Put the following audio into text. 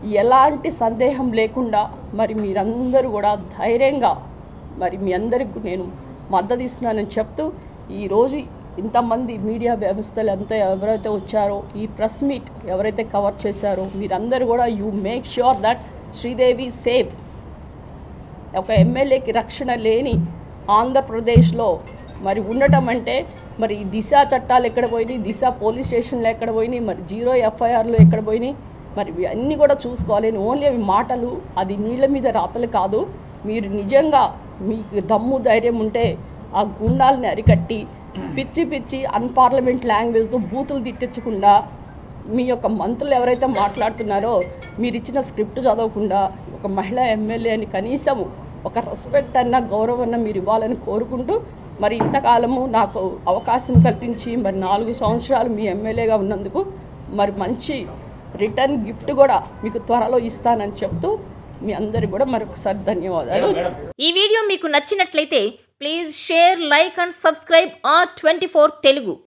ఎలాంటి సందేహం లేకుండా మరి మీరందరూ కూడా ధైర్యంగా మరి మీ అందరికి నేను మద్దతు ఇస్తున్నానని చెప్తూ ఈరోజు ఇంతమంది మీడియా వ్యవస్థలు అంతా ఎవరైతే వచ్చారో ఈ ప్రెస్ మీట్ ఎవరైతే కవర్ చేశారో మీరందరూ కూడా you make sure that Sridevi safe. ఒక ఎమ్మెల్యేకి రక్షణ లేని ఆంధ్రప్రదేశ్లో మరి ఉండటం అంటే మరి దిశ చట్టాలు ఎక్కడ పోయినాయి, దిశ పోలీస్ స్టేషన్లు ఎక్కడ పోయినాయి, మరి 0 FIRలు ఎక్కడ పోయినాయి, మరి అన్నీ కూడా చూసుకోవాలి. ఓన్లీ అవి మాటలు, అది నీళ్ళ మీద రాతలు కాదు. మీరు నిజంగా మీకు దమ్ము ధైర్యం ఉంటే ఆ గుండాలని అరికట్టి పిచ్చి పిచ్చి అన్పార్లమెంట్ లాంగ్వేజ్తో బూతులు తిట్టించకుండా మీ యొక్క మంత్రులు ఎవరైతే మాట్లాడుతున్నారో మీరు ఇచ్చిన స్క్రిప్ట్ చదవకుండా ఒక మహిళా ఎమ్మెల్యే అని కనీసం ఒక రెస్పెక్ట్ అన్న గౌరవం అన్న మీరు ఇవ్వాలని కోరుకుంటూ మరి ఇంతకాలము నాకు అవకాశం కల్పించి మరి 4 సంవత్సరాలు మీ ఎమ్మెల్యేగా ఉన్నందుకు మరి మంచి రిటర్న్ గిఫ్ట్ కూడా మీకు త్వరలో ఇస్తానని చెప్తూ మీ అందరికీ కూడా మరొకసారి ధన్యవాదాలు. ఈ వీడియో మీకు నచ్చినట్లయితే please share, like and subscribe R24 Telugu.